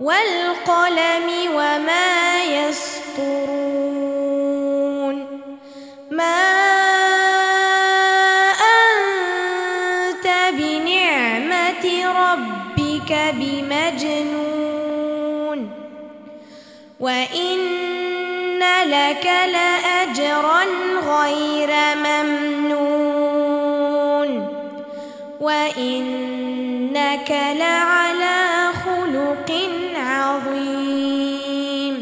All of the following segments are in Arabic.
والقلم وما يسطرون ما أنت بنعمة ربك بمجنون وإن لك لأجرا غير ممنون وإنك لعلى خلق عظيم.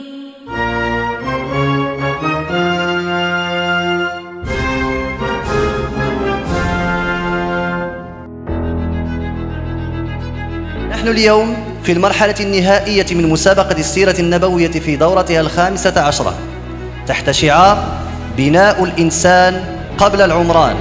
نحن اليوم في المرحلة النهائية من مسابقة السيرة النبوية في دورتها 15 تحت شعار بناء الإنسان قبل العمران.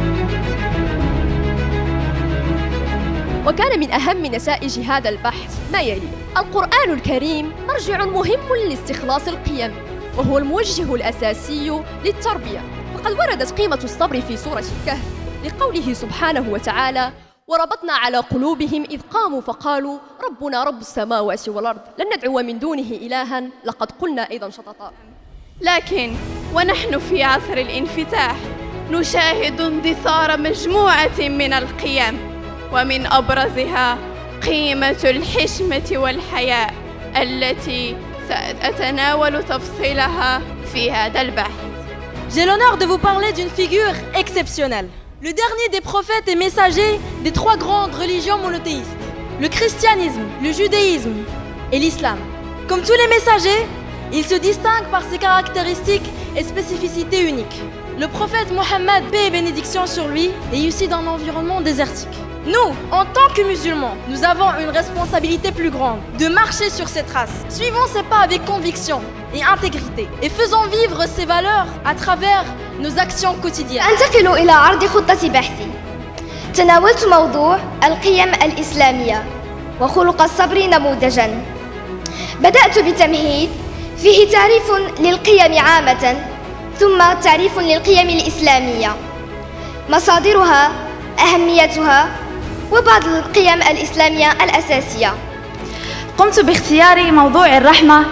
وكان من أهم نتائج هذا البحث ما يلي: القرآن الكريم مرجع مهم لاستخلاص القيم، وهو الموجه الأساسي للتربية، فقد وردت قيمة الصبر في سورة الكهف لقوله سبحانه وتعالى: وربطنا على قلوبهم إذ قاموا فقالوا ربنا رب السماوات والأرض لن ندعو من دونه إلها لقد قلنا أيضا شططا. لكن ونحن في عصر الانفتاح نشاهد اندثار مجموعة من القيم، ومن أبرزها قيمة الحشمة والحياء التي سأتناول تفصيلها في هذا البحث. J'ai l'honneur de vous parler d'une figure exceptionnelle. Le dernier des prophètes et messagers des 3 grandes religions monothéistes, le christianisme, le judaïsme et l'islam. Comme tous les messagers, il se distingue par ses caractéristiques et spécificités uniques. Le prophète Mohammed, paix et bénédiction sur lui, est issu d'un environnement désertique. Nous, en tant que musulmans, nous avons une responsabilité plus grande de marcher sur ces traces. Suivons ces pas avec conviction et intégrité et faisons vivre ces valeurs à travers nos actions quotidiennes. أنتقل إلى عرض خطة بحثي. تناولت موضوع القيم الإسلامية وخلق الصبر نموذجاً. بدأت بتمهيد فيه تعريف للقيم عامة، ثم تعريف للقيم الإسلامية، مصادرها، أهميتها، وبعض القيم الإسلامية الأساسية. قمت باختيار موضوع الرحمة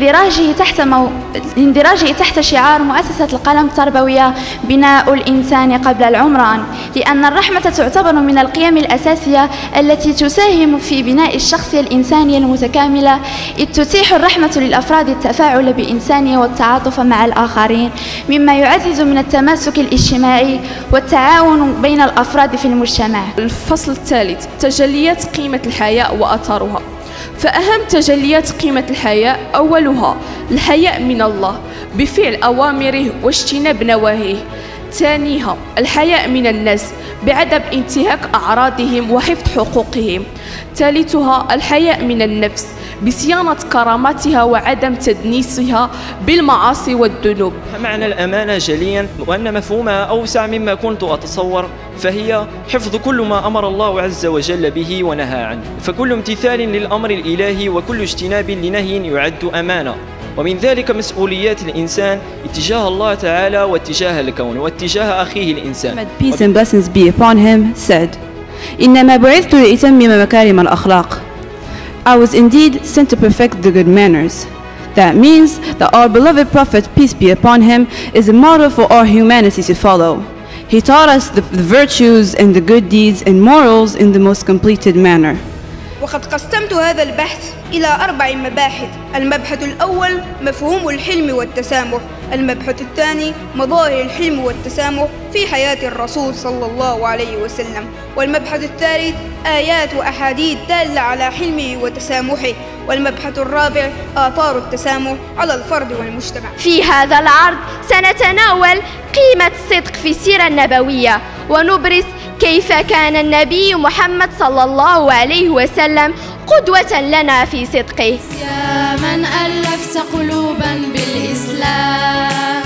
لاندراجه تحت شعار مؤسسة القلم التربوية بناء الإنسان قبل العمران، لأن الرحمة تعتبر من القيم الأساسية التي تساهم في بناء الشخصية الإنسانية المتكاملة، إذ تتيح الرحمة للأفراد التفاعل بإنسانية والتعاطف مع الآخرين، مما يعزز من التماسك الاجتماعي والتعاون بين الأفراد في المجتمع. الفصل الثالث: تجليات قيمة الحياء وأثرها. فأهم تجليات قيمة الحياء أولها الحياء من الله بفعل أوامره واجتناب نواهيه. ثانيها الحياء من الناس بعدم انتهاك أعراضهم وحفظ حقوقهم. ثالثها الحياء من النفس بصيانة كرامتها وعدم تدنيسها بالمعاصي والذنوب. معنى الأمانة جليا وأن مفهومها أوسع مما كنت أتصور، فهي حفظ كل ما أمر الله عز وجل به ونهى عنه، فكل امتثال للأمر الإلهي وكل اجتناب لنهي يعد أمانة، ومن ذلك مسؤوليات الإنسان اتجاه الله تعالى واتجاه الكون واتجاه أخيه الإنسان. Peace and blessings be upon him said, إنما بعثت لأتمم مكارم الأخلاق. I was indeed sent to perfect the good manners. That means that our beloved Prophet, peace be upon him, is a model for our humanity to follow. He taught us the virtues and the good deeds and morals in the most completed manner. وقد قسمت هذا البحث إلى 4 مباحث. المبحث الأول مفهوم الحلم والتسامح، المبحث الثاني مظاهر الحلم والتسامح في حياة الرسول صلى الله عليه وسلم، والمبحث الثالث آيات وأحاديث دالة على حلمه وتسامحه، والمبحث الرابع آثار التسامح على الفرد والمجتمع. في هذا العرض سنتناول قيمة الصدق في السيرة النبوية، ونبرز كيف كان النبي محمد صلى الله عليه وسلم قدوة لنا في صدقه. يا من ألفت قلوبا بالإسلام،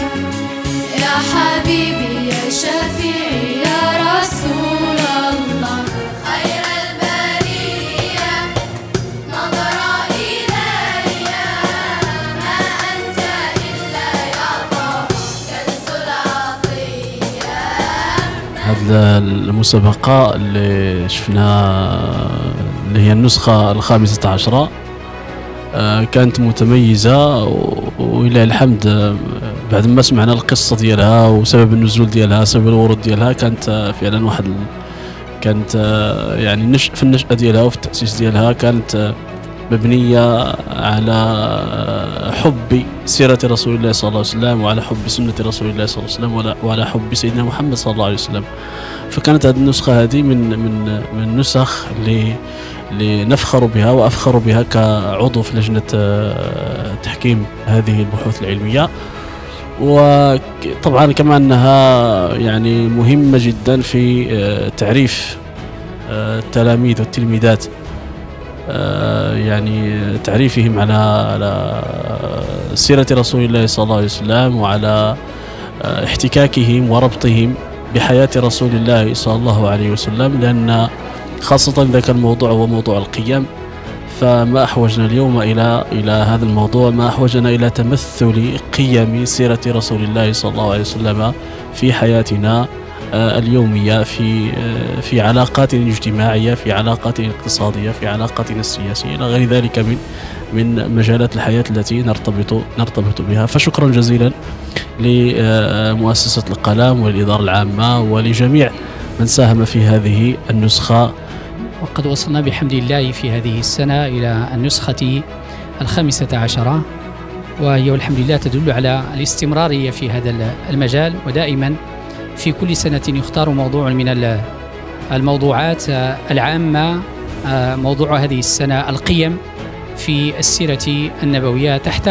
يا حبيبي يا شفيعي يا رسول الله، خير البرية نظر إلي، ما أنت إلا يا طه كنز العطية. هذه المسابقة اللي شفناها اللي هي النسخة 15 كانت متميزة، وإلى الحمد بعد ما سمعنا القصة ديالها وسبب النزول ديالها، سبب الورود ديالها، كانت فعلا كانت يعني في النشأة ديالها وفي التأسيس ديالها كانت مبنية على حب سيرة رسول الله صلى الله عليه وسلم، وعلى حب سنة رسول الله صلى الله عليه وسلم، وعلى حب سيدنا محمد صلى الله عليه وسلم. فكانت هذه النسخة هذه من النسخ اللي نفخر بها وأفخر بها كعضو في لجنة تحكيم هذه البحوث العلمية. وطبعا كما أنها يعني مهمة جدا في تعريف التلاميذ والتلميذات، يعني تعريفهم على سيرة رسول الله صلى الله عليه وسلم، وعلى احتكاكهم وربطهم بحياة رسول الله صلى الله عليه وسلم، لأن خاصة ذاك الموضوع هو موضوع القيم. فما أحوجنا اليوم إلى هذا الموضوع، ما أحوجنا إلى تمثل قيم سيرة رسول الله صلى الله عليه وسلم في حياتنا اليومية، في علاقاتنا الاجتماعية، في علاقاتنا الاقتصادية، في علاقاتنا السياسية، إلى غير ذلك من مجالات الحياة التي نرتبط بها. فشكرا جزيلا لمؤسسة القلم والإدارة العامة ولجميع من ساهم في هذه النسخة. وقد وصلنا بحمد الله في هذه السنة إلى النسخة 15، وهي والحمد لله تدل على الاستمرارية في هذا المجال. ودائما في كل سنة يختار موضوع من الموضوعات العامة. موضوع هذه السنة القيم في السيرة النبوية تحت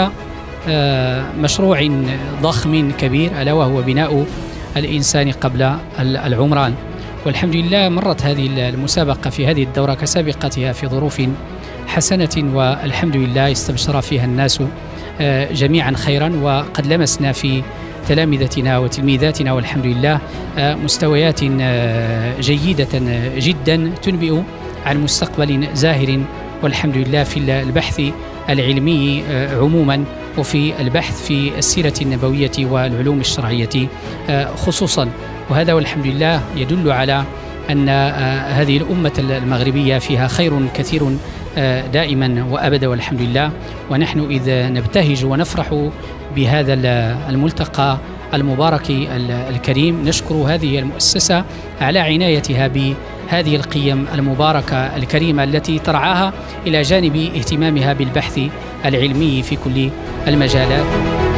مشروع ضخم كبير، ألا وهو بناء الإنسان قبل العمران. والحمد لله مرت هذه المسابقة في هذه الدورة كسابقتها في ظروف حسنة، والحمد لله استبشر فيها الناس جميعا خيرا. وقد لمسنا في تلامذتنا وتلميذاتنا والحمد لله مستويات جيدة جدا تنبئ عن مستقبل زاهر والحمد لله في البحث العلمي عموما، وفي البحث في السيرة النبوية والعلوم الشرعية خصوصا. وهذا والحمد لله يدل على أن هذه الأمة المغربية فيها خير كثير دائما وأبدا والحمد لله. ونحن إذ نبتهج ونفرح بهذا الملتقى المبارك الكريم نشكر هذه المؤسسة على عنايتها بهذه القيم المباركة الكريمة التي ترعاها إلى جانب اهتمامها بالبحث العلمي في كل المجالات.